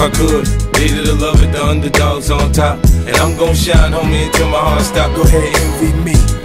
I could. Needed to love it, the underdogs on top. And I'm gon' shine, homie, until my heart stop. Go ahead, envy me.